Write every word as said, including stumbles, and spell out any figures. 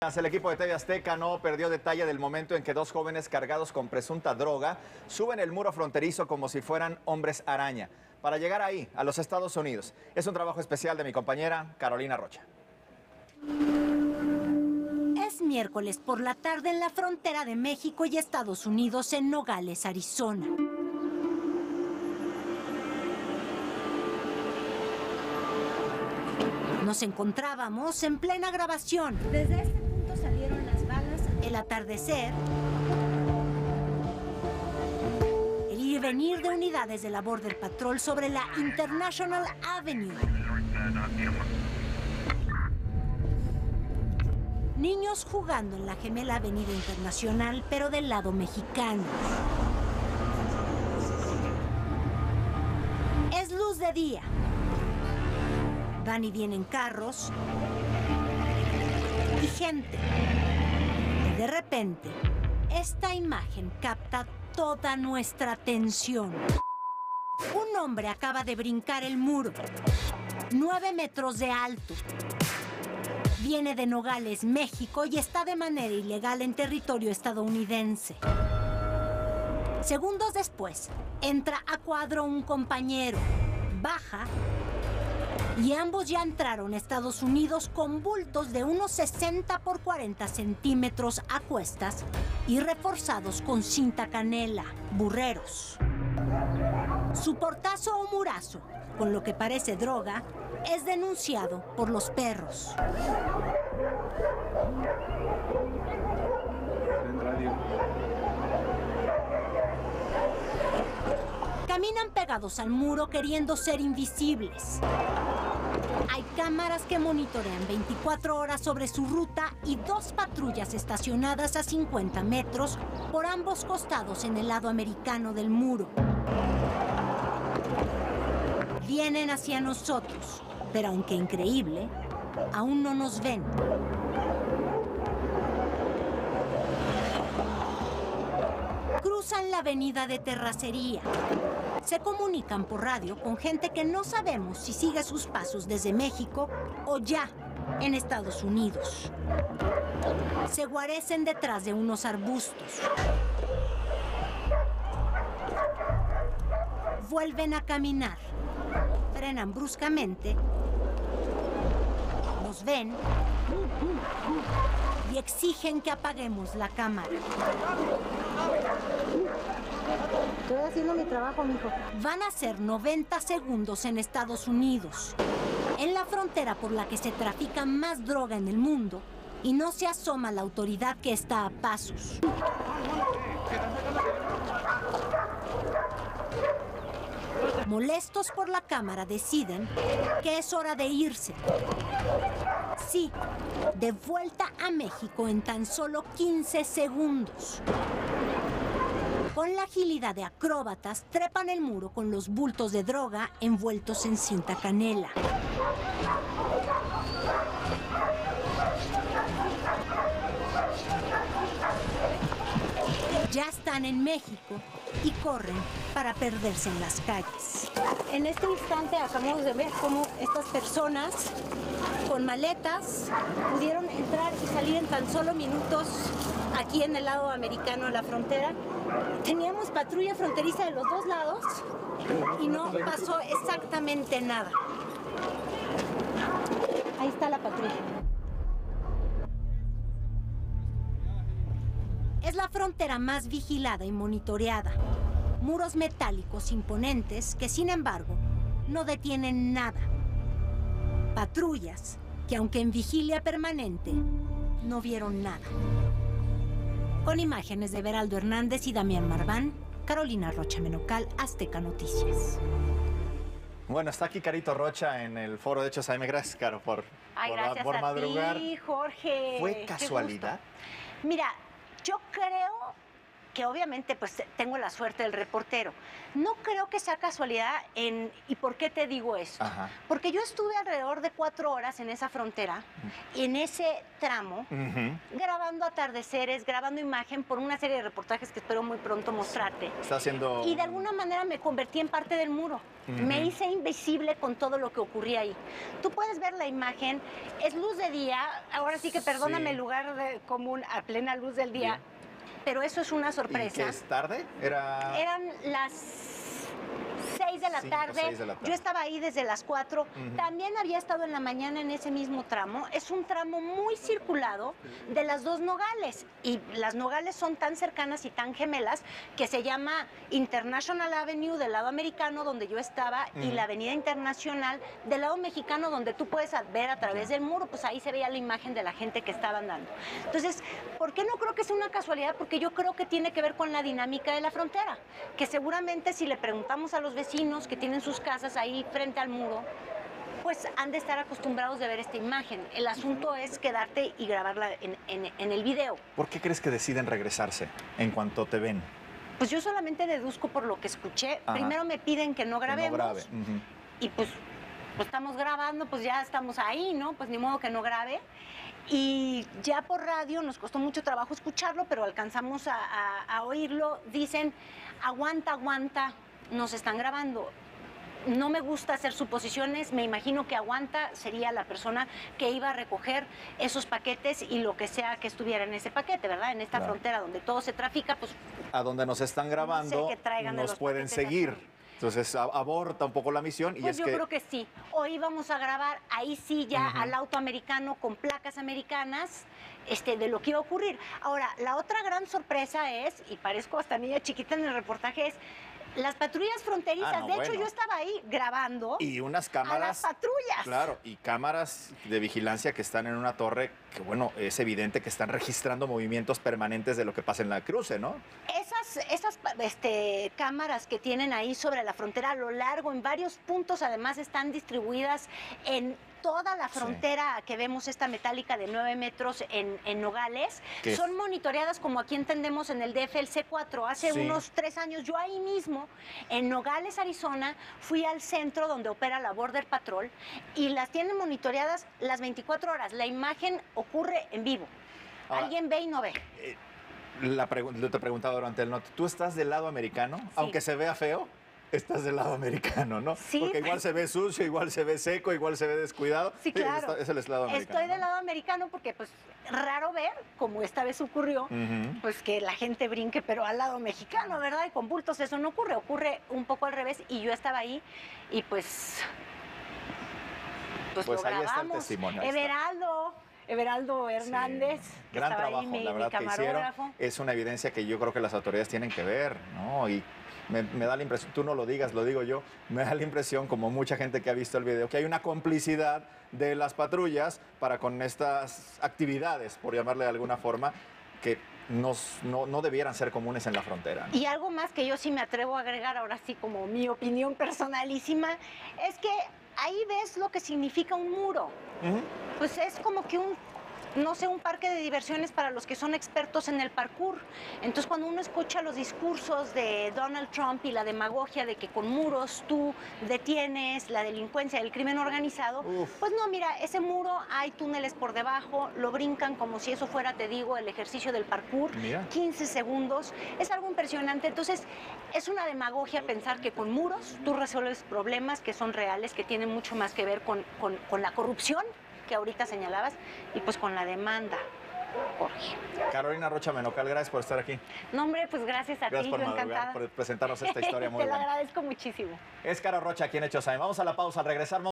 El equipo de T V Azteca no perdió detalle del momento en que dos jóvenes cargados con presunta droga suben el muro fronterizo como si fueran hombres araña para llegar ahí, a los Estados Unidos. Es un trabajo especial de mi compañera Carolina Rocha. Es miércoles por la tarde en la frontera de México y Estados Unidos en Nogales, Arizona. Nos encontrábamos en plena grabación. Desde este punto salieron las balas, el atardecer, el ir y venir de unidades de la Border Patrol sobre la International Avenue. Niños jugando en la gemela Avenida Internacional, pero del lado mexicano. Es luz de día. Van y vienen carros y gente. Y de repente, esta imagen capta toda nuestra atención. Un hombre acaba de brincar el muro, nueve metros de alto. Viene de Nogales, México, y está de manera ilegal en territorio estadounidense. Segundos después, entra a cuadro un compañero, baja, y ambos ya entraron a Estados Unidos con bultos de unos sesenta por cuarenta centímetros a cuestas y reforzados con cinta canela, burreros. Su portazo o murazo, con lo que parece droga, es denunciado por los perros. Caminan pegados al muro queriendo ser invisibles. Hay cámaras que monitorean veinticuatro horas sobre su ruta y dos patrullas estacionadas a cincuenta metros por ambos costados en el lado americano del muro. Vienen hacia nosotros, pero aunque increíble, aún no nos ven. Cruzan la avenida de Terracería. Se comunican por radio con gente que no sabemos si sigue sus pasos desde México o ya en Estados Unidos. Se guarecen detrás de unos arbustos. Vuelven a caminar. Frenan bruscamente. Nos ven y exigen que apaguemos la cámara. Estoy haciendo mi trabajo, mijo. Van a ser noventa segundos en Estados Unidos, en la frontera por la que se trafica más droga en el mundo, y no se asoma la autoridad que está a pasos. Molestos por la cámara, deciden que es hora de irse. Sí, de vuelta a México en tan solo quince segundos. Con la agilidad de acróbatas, trepan el muro con los bultos de droga envueltos en cinta canela. Ya están en México y corren para perderse en las calles. En este instante acabamos de ver cómo estas personas con maletas pudieron entrar y salir en tan solo minutos aquí en el lado americano de la frontera. Teníamos patrulla fronteriza de los dos lados y no pasó exactamente nada. Ahí está la patrulla. Es la frontera más vigilada y monitoreada. Muros metálicos imponentes que, sin embargo, no detienen nada. Patrullas que, aunque en vigilia permanente, no vieron nada. Con imágenes de Beraldo Hernández y Damián Marván, Carolina Rocha Menocal, Azteca Noticias. Bueno, está aquí Carito Rocha en el foro de Hechos A M. Gracias, Caro, por, Ay, por, gracias por a madrugar. ti, Jorge. ¿Fue casualidad? Mira, yo creo que obviamente pues tengo la suerte del reportero. No creo que sea casualidad en... ¿Y por qué te digo eso? Ajá. Porque yo estuve alrededor de cuatro horas en esa frontera, en ese tramo, Uh-huh. grabando atardeceres, grabando imagen por una serie de reportajes que espero muy pronto mostrarte. Está haciendo... Y de alguna manera me convertí en parte del muro. Ujú. Me hice invisible con todo lo que ocurría ahí. Tú puedes ver la imagen, es luz de día, ahora sí que perdóname Sí. el lugar de- común a plena luz del día, Bien. pero eso es una ¿Y sorpresa. qué es tarde? Era... Eran las seis de la Cinco, tarde. seis de la tarde. Yo estaba ahí desde las cuatro. Ujú. También había estado en la mañana en ese mismo tramo. Es un tramo muy circulado de las dos Nogales. Y las Nogales son tan cercanas y tan gemelas que se llama International Avenue del lado americano, donde yo estaba, y Ujú. la Avenida Internacional del lado mexicano, donde tú puedes ver a través del muro. Pues ahí se veía la imagen de la gente que estaba andando. Entonces, ¿por qué no creo que sea una casualidad? Porque yo creo que tiene que ver con la dinámica de la frontera. Que seguramente si le preguntamos a los vecinos que tienen sus casas ahí frente al muro, pues han de estar acostumbrados de ver esta imagen. El asunto es quedarte y grabarla en, en- en el video. ¿Por qué crees que deciden regresarse en cuanto te ven? Pues yo solamente deduzco por lo que escuché. Ajá. Primero me piden que no Que grabemos. no grabe. Ujú. Y pues, pues estamos grabando, pues ya estamos ahí, ¿no? Pues ni modo que no grabe. Y ya por radio nos costó mucho trabajo escucharlo, pero alcanzamos a, a- a oírlo. Dicen, aguanta, aguanta, nos están grabando. No me gusta hacer suposiciones, me imagino que aguanta sería la persona que iba a recoger esos paquetes y lo que sea que estuviera en ese paquete, ¿verdad? En esta Claro. frontera donde todo se trafica, pues A donde nos están grabando, que traigan de nos los pueden paquetes seguir. así. Entonces a- aborta un poco la misión y Pues es yo que... creo que sí. Hoy vamos a grabar, ahí sí, ya Ujú. al auto americano con placas americanas, este, de lo que iba a ocurrir. Ahora, la otra gran sorpresa es, y parezco hasta niña chiquita en el reportaje, es las patrullas fronterizas. Ah, no, de hecho, bueno. yo estaba ahí grabando Y unas a cámaras... las patrullas. Claro, y cámaras de vigilancia que están en una torre que, bueno, es evidente que están registrando movimientos permanentes de lo que pasa en la cruce, ¿no? Esas, esas este, cámaras que tienen ahí sobre la frontera a lo largo, en varios puntos, además están distribuidas en toda la Sí. frontera que vemos, esta metálica de nueve metros en, en Nogales. ¿Qué es? Son monitoreadas como aquí entendemos en el D F, el C cuatro. Hace Sí. unos tres años, yo ahí mismo, en Nogales, Arizona, fui al centro donde opera la Border Patrol y las tienen monitoreadas las veinticuatro horas. La imagen ocurre en vivo. Ahora, Alguien ve y no ve. La pregu- yo te preguntaba durante el note, ¿tú estás del lado americano? Aunque se vea feo, estás del lado americano, ¿no? Sí. Porque igual se ve sucio, igual se ve seco, igual se ve descuidado. Sí, claro. Es, es el lado americano. Estoy del ¿no? lado americano porque, pues, raro ver, como esta vez ocurrió, Ujú. pues que la gente brinque, pero al lado mexicano, ¿verdad? Y con bultos eso no ocurre, ocurre un poco al revés. Y yo estaba ahí y, pues, pues, Pues lo ahí está el grabamos. testimonio, ahí está. Everaldo, Everaldo Hernández, Sí. que Gran estaba trabajo, ahí, mi, la mi verdad que hicieron. camarógrafo. Es una evidencia que yo creo que las autoridades tienen que ver, ¿no? Y me, me da la impresión, tú no lo digas, lo digo yo, me da la impresión, como mucha gente que ha visto el video, que hay una complicidad de las patrullas para con estas actividades, por llamarle de alguna forma, que nos- no, no debieran ser comunes en la frontera, ¿no? Y algo más que yo sí me atrevo a agregar, ahora sí como mi opinión personalísima, es que ahí ves lo que significa un muro. Ujú. Pues es como que un, no sé, un parque de diversiones para los que son expertos en el parkour. Entonces, cuando uno escucha los discursos de Donald Trump y la demagogia de que con muros tú detienes la delincuencia, el crimen organizado, Uf. pues no, mira, ese muro hay túneles por debajo, lo brincan como si eso fuera, te digo, el ejercicio del parkour. Mira. quince segundos, es algo impresionante. Entonces, es una demagogia pensar que con muros tú resuelves problemas que son reales, que tienen mucho más que ver con, con- con la corrupción que ahorita señalabas y pues con la demanda, Jorge. Carolina Rocha Menocal, gracias por estar aquí. No, hombre, pues gracias a Gracias ti, por yo madrugar, encantada. por presentarnos esta historia muy Te lo buena. agradezco muchísimo. Es Caro Rocha aquí en Hechos A M. Vamos a la pausa, al regresar.